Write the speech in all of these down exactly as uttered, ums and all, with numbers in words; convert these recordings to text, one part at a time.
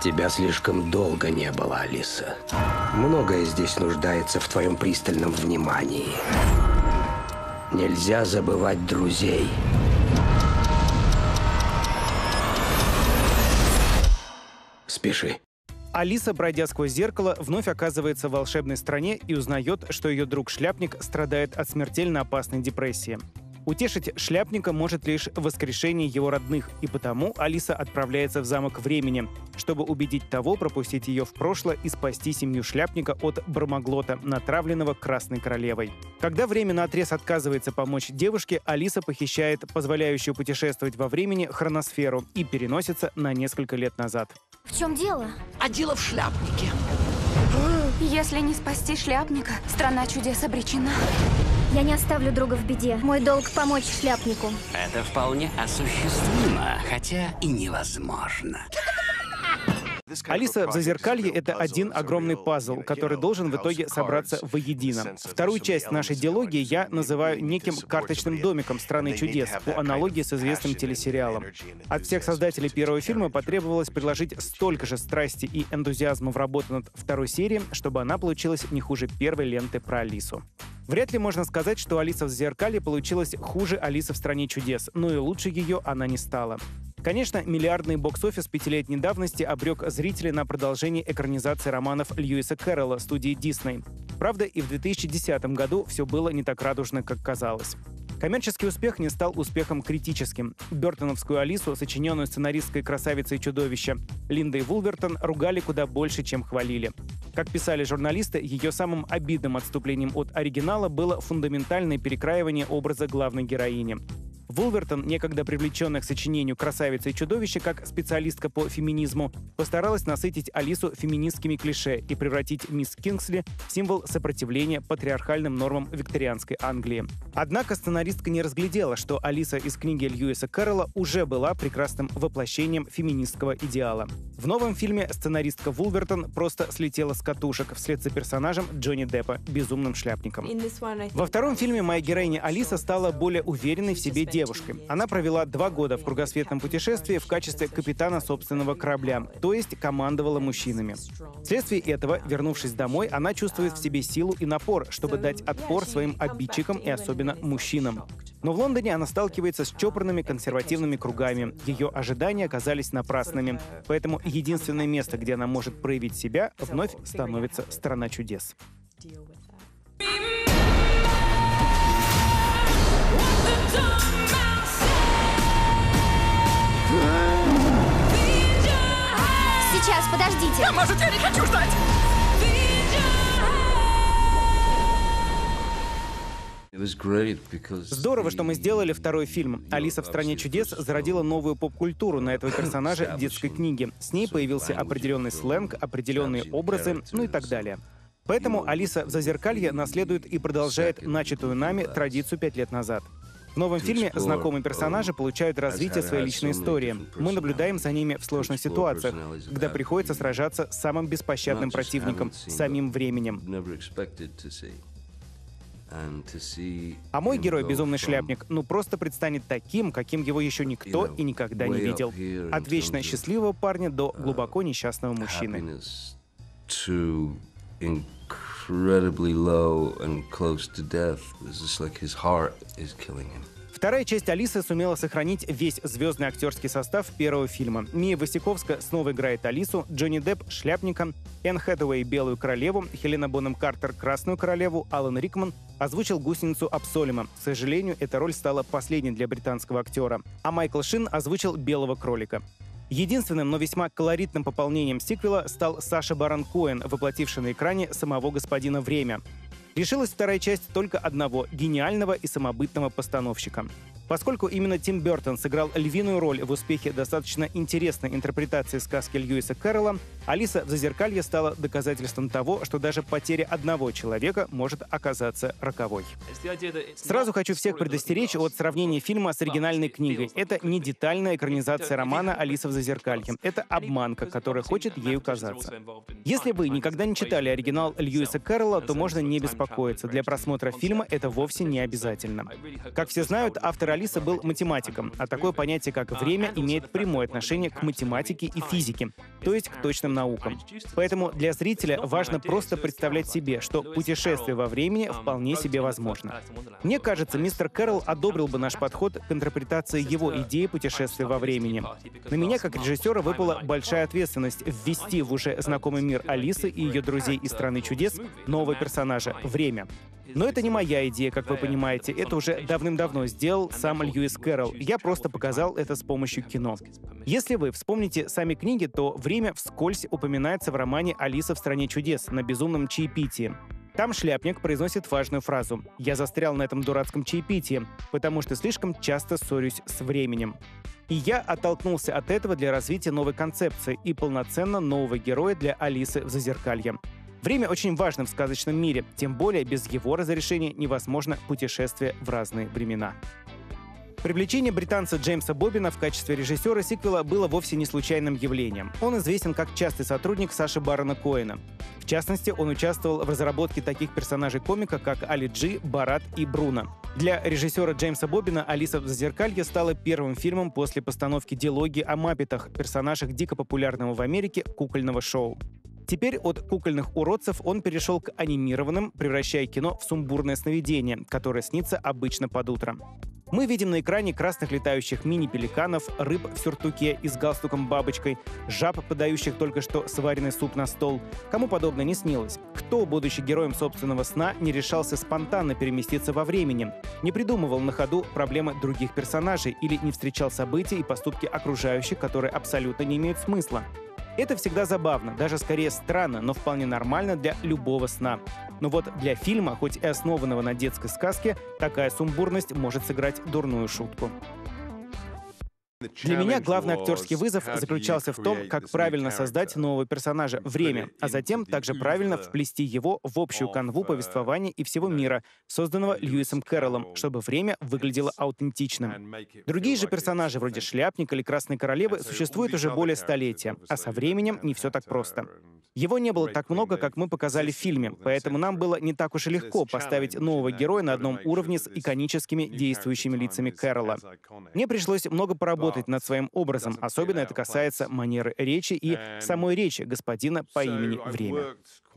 Тебя слишком долго не было, Алиса. Многое здесь нуждается в твоем пристальном внимании. Нельзя забывать друзей. Спеши. Алиса, пройдя сквозь зеркало, вновь оказывается в волшебной стране и узнает, что ее друг-шляпник страдает от смертельно опасной депрессии. Утешить шляпника может лишь воскрешение его родных, и потому Алиса отправляется в замок времени, чтобы убедить того пропустить ее в прошлое и спасти семью шляпника от Бармаглота, натравленного Красной Королевой. Когда время наотрез отказывается помочь девушке, Алиса похищает позволяющую путешествовать во времени хроносферу и переносится на несколько лет назад. В чем дело? А дело в шляпнике. Если не спасти шляпника, страна чудес обречена. Я не оставлю друга в беде. Мой долг — помочь шляпнику. Это вполне осуществимо, хотя и невозможно. «Алиса в Зазеркалье» — это один огромный пазл, который должен в итоге собраться воедино. Вторую часть нашей диалогии я называю неким карточным домиком «Страны чудес», по аналогии с известным телесериалом. От всех создателей первого фильма потребовалось приложить столько же страсти и энтузиазма в работу над второй серией, чтобы она получилась не хуже первой ленты про Алису. Вряд ли можно сказать, что «Алиса в Зазеркалье» получилась хуже «Алисы в стране чудес», но и лучше ее она не стала. Конечно, миллиардный бокс-офис пятилетней давности обрек зрителей на продолжение экранизации романов Льюиса Кэрролла студии Disney. Правда, и в две тысячи десятом году все было не так радужно, как казалось. Коммерческий успех не стал успехом критическим. Бёртоновскую Алису, сочиненную сценаристкой «Красавицей чудовища» Линдой Вулвертон, ругали куда больше, чем хвалили. Как писали журналисты, ее самым обидным отступлением от оригинала было фундаментальное перекраивание образа главной героини. Вулвертон, некогда привлеченная к сочинению «Красавица и чудовище» как специалистка по феминизму, постаралась насытить Алису феминистскими клише и превратить мисс Кингсли в символ сопротивления патриархальным нормам викторианской Англии. Однако сценаристка не разглядела, что Алиса из книги Льюиса Кэрролла уже была прекрасным воплощением феминистского идеала. В новом фильме сценаристка Вулвертон просто слетела с катушек вслед за персонажем Джонни Деппа, безумным шляпником. Во втором фильме моя героиня Алиса стала более уверенной в себе девушкой. Она провела два года в кругосветном путешествии в качестве капитана собственного корабля, то есть командовала мужчинами. Вследствие этого, вернувшись домой, она чувствует в себе силу и напор, чтобы дать отпор своим обидчикам и особенно мужчинам. Но в Лондоне она сталкивается с чопорными консервативными кругами. Ее ожидания оказались напрасными. Поэтому единственное место, где она может проявить себя, вновь становится «Страна чудес». Сейчас, подождите. А может, я не хочу ждать? Здорово, что мы сделали второй фильм. «Алиса в стране чудес» зародила новую поп-культуру на этого персонажа детской книги. С ней появился определенный сленг, определенные образы, ну и так далее. Поэтому «Алиса в Зазеркалье» наследует и продолжает начатую нами традицию пять лет назад. В новом фильме знакомые персонажи получают развитие своей личной истории. Мы наблюдаем за ними в сложных ситуациях, когда приходится сражаться с самым беспощадным противником — самим временем. А мой герой, безумный шляпник, ну просто предстанет таким, каким его еще никто и никогда не видел. От вечно счастливого парня до глубоко несчастного мужчины. Вторая часть «Алисы» сумела сохранить весь звездный актерский состав первого фильма. Мия Васиковска снова играет Алису, Джонни Депп — шляпника, Энн Хэтэуэй — Белую королеву, Хелена Бонем Картер — Красную королеву, Алан Рикман озвучил гусеницу Абсолюма. К сожалению, эта роль стала последней для британского актера. А Майкл Шин озвучил Белого кролика. Единственным, но весьма колоритным пополнением сиквела стал Саша Барон Коэн, воплотивший на экране самого господина Время. Лишилась вторая часть только одного — гениального и самобытного постановщика. Поскольку именно Тим Бёртон сыграл львиную роль в успехе достаточно интересной интерпретации сказки Льюиса Кэрролла, Алиса в Зазеркалье стала доказательством того, что даже потеря одного человека может оказаться роковой. Сразу хочу всех предостеречь от сравнения фильма с оригинальной книгой. Это не детальная экранизация романа «Алиса в Зазеркалье». Это обманка, которая хочет ею казаться. Если вы никогда не читали оригинал Льюиса Кэрролла, то можно не беспокоиться. Для просмотра фильма это вовсе не обязательно. Как все знают, автор Алисы был математиком, а такое понятие, как время, имеет прямое отношение к математике и физике, то есть к точным наукам. Поэтому для зрителя важно просто представлять себе, что путешествие во времени вполне себе возможно. Мне кажется, мистер Кэрролл одобрил бы наш подход к интерпретации его идеи путешествия во времени. На меня, как режиссера, выпала большая ответственность ввести в уже знакомый мир Алисы и ее друзей из «Страны чудес» нового персонажа — время. Но это не моя идея, как вы понимаете. Это уже давным-давно сделал сам Льюис Кэрролл. Я просто показал это с помощью кино. Если вы вспомните сами книги, то время вскользь упоминается в романе «Алиса в стране чудес» на безумном чаепитии. Там шляпник произносит важную фразу: «Я застрял на этом дурацком чаепитии, потому что слишком часто ссорюсь с временем». И я оттолкнулся от этого для развития новой концепции и полноценно нового героя для Алисы в Зазеркалье. Время очень важно в сказочном мире, тем более без его разрешения невозможно путешествие в разные времена. Привлечение британца Джеймса Боббина в качестве режиссера сиквела было вовсе не случайным явлением. Он известен как частый сотрудник Саши Барона Коэна. В частности, он участвовал в разработке таких персонажей комика, как Али Джи, Барат и Бруно. Для режиссера Джеймса Боббина «Алиса в Зазеркалье» стала первым фильмом после постановки дилогии о Маппетах, персонажах дико популярного в Америке кукольного шоу. Теперь от кукольных уродцев он перешел к анимированным, превращая кино в сумбурное сновидение, которое снится обычно под утро. Мы видим на экране красных летающих мини-пеликанов, рыб в сюртуке и с галстуком-бабочкой, жаб, подающих только что сваренный суп на стол. Кому подобное не снилось? Кто, будучи героем собственного сна, не решался спонтанно переместиться во времени, не придумывал на ходу проблемы других персонажей или не встречал события и поступки окружающих, которые абсолютно не имеют смысла? Это всегда забавно, даже скорее странно, но вполне нормально для любого сна. Но вот для фильма, хоть и основанного на детской сказке, такая сумбурность может сыграть дурную шутку. Для меня главный актерский вызов заключался в том, как правильно создать нового персонажа — время, а затем также правильно вплести его в общую канву повествования и всего мира, созданного Льюисом Кэрроллом, чтобы время выглядело аутентичным. Другие же персонажи, вроде Шляпника или Красной Королевы, существуют уже более столетия, а со временем не все так просто. Его не было так много, как мы показали в фильме, поэтому нам было не так уж и легко поставить нового героя на одном уровне с иконическими действующими лицами Кэрролла. Мне пришлось много поработать над своим образом, особенно это касается манеры речи и самой речи господина по имени Время.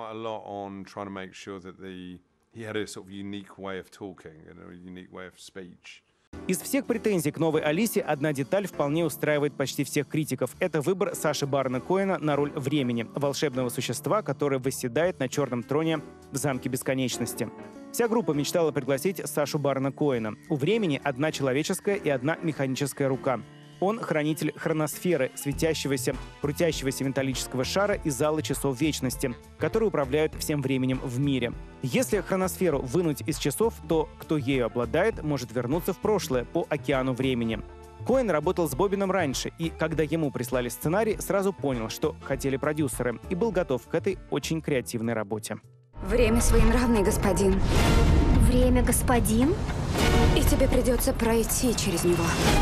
Из всех претензий к новой Алисе одна деталь вполне устраивает почти всех критиков. Это выбор Саши Барона Коэна на роль Времени, волшебного существа, которое восседает на черном троне в Замке Бесконечности. Вся группа мечтала пригласить Сашу Барона Коэна. У Времени одна человеческая и одна механическая рука. Он — хранитель хроносферы, светящегося, крутящегося металлического шара из зала часов вечности, которые управляют всем временем в мире. Если хроносферу вынуть из часов, то кто ею обладает, может вернуться в прошлое по океану времени. Коэн работал с Боббином раньше, и когда ему прислали сценарий, сразу понял, что хотели продюсеры, и был готов к этой очень креативной работе. Время своенравный, господин. Время, господин? И тебе придется пройти через него.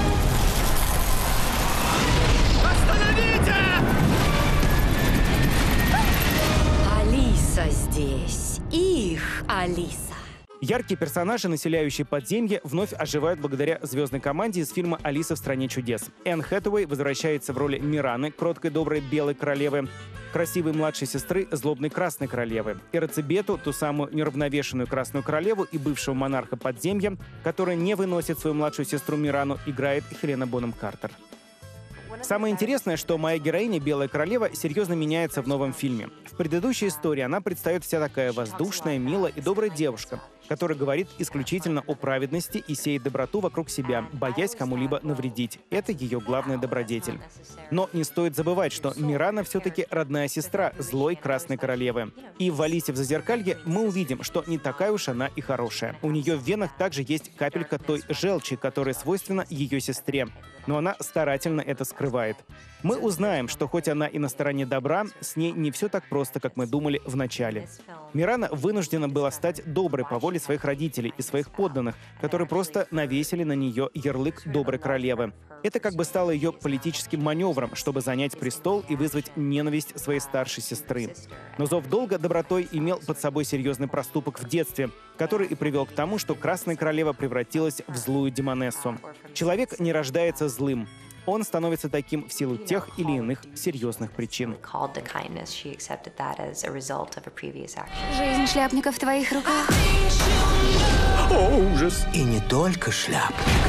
Алиса здесь. Их Алиса. Яркие персонажи, населяющие подземье, вновь оживают благодаря звездной команде из фильма «Алиса в стране чудес». Энн Хэтэуэй возвращается в роли Мираны, кроткой доброй белой королевы, красивой младшей сестры злобной красной королевы, Ирацебету, ту самую неравновешенную красную королеву и бывшего монарха подземья, которая не выносит свою младшую сестру Мирану, играет Хелена Бонем Картер. Самое интересное, что моя героиня, Белая Королева, серьезно меняется в новом фильме. В предыдущей истории она предстает вся такая воздушная, милая и добрая девушка, которая говорит исключительно о праведности и сеет доброту вокруг себя, боясь кому-либо навредить. Это ее главный добродетель. Но не стоит забывать, что Мирана все-таки родная сестра злой Красной Королевы. И в «Алисе в Зазеркалье» мы увидим, что не такая уж она и хорошая. У нее в венах также есть капелька той желчи, которая свойственна ее сестре. Но она старательно это скрывает. бывает. Мы узнаем, что хоть она и на стороне добра, с ней не все так просто, как мы думали в начале. Мирана вынуждена была стать доброй по воле своих родителей и своих подданных, которые просто навесили на нее ярлык доброй королевы. Это как бы стало ее политическим маневром, чтобы занять престол и вызвать ненависть своей старшей сестры. Но зов долга добротой имел под собой серьезный проступок в детстве, который и привел к тому, что Красная Королева превратилась в злую демонессу. Человек не рождается злым. Он становится таким в силу тех или иных серьезных причин. Жизнь шляпника в твоих руках. О, ужас! И не только шляпника.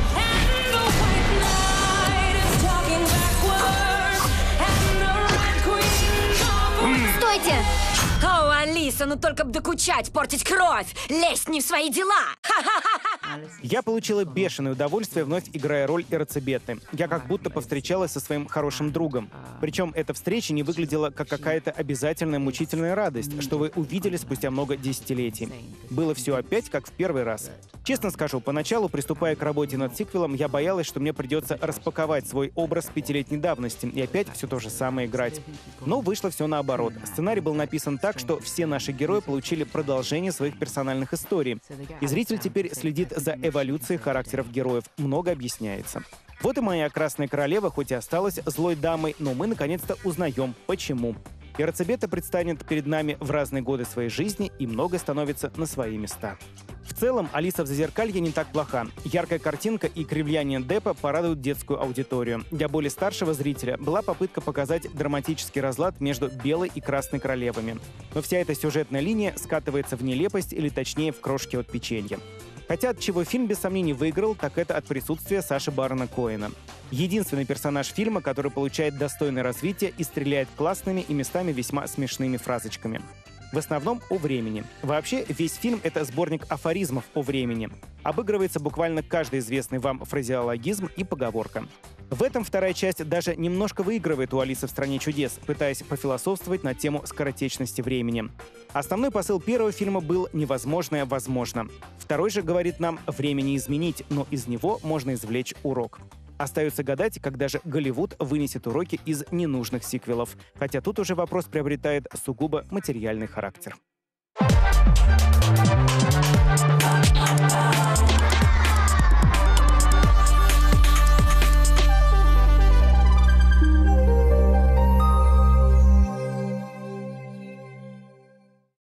Стойте! О, Алиса, ну только б докучать, портить кровь, лезть не в свои дела! Я получила бешеное удовольствие, вновь играя роль Эрцебеты. Я как будто повстречалась со своим хорошим другом. Причем эта встреча не выглядела как какая-то обязательная мучительная радость, что вы увидели спустя много десятилетий. Было все опять как в первый раз. Честно скажу, поначалу, приступая к работе над сиквелом, я боялась, что мне придется распаковать свой образ пятилетней давности и опять все то же самое играть. Но вышло все наоборот. Сценарий был написан так, что все наши герои получили продолжение своих персональных историй. И зритель теперь следит за эволюцией характеров героев. Много объясняется. Вот и моя Красная Королева, хоть и осталась злой дамой, но мы наконец-то узнаем, почему. Эрцебета предстанет перед нами в разные годы своей жизни, и многое становится на свои места. В целом, «Алиса в Зазеркалье» не так плоха. Яркая картинка и кривляние Деппа порадуют детскую аудиторию. Для более старшего зрителя была попытка показать драматический разлад между Белой и Красной Королевами. Но вся эта сюжетная линия скатывается в нелепость, или точнее в крошки от печенья. Хотя от чего фильм без сомнений выиграл, так это от присутствия Саши Барона Коэна. Единственный персонаж фильма, который получает достойное развитие и стреляет классными и местами весьма смешными фразочками. В основном о времени. Вообще, весь фильм — это сборник афоризмов о времени. Обыгрывается буквально каждый известный вам фразеологизм и поговорка. В этом вторая часть даже немножко выигрывает у «Алисы в стране чудес», пытаясь пофилософствовать на тему скоротечности времени. Основной посыл первого фильма был «невозможное возможно». Второй же говорит нам «время не изменить, но из него можно извлечь урок». Остается гадать, когда же Голливуд вынесет уроки из ненужных сиквелов. Хотя тут уже вопрос приобретает сугубо материальный характер.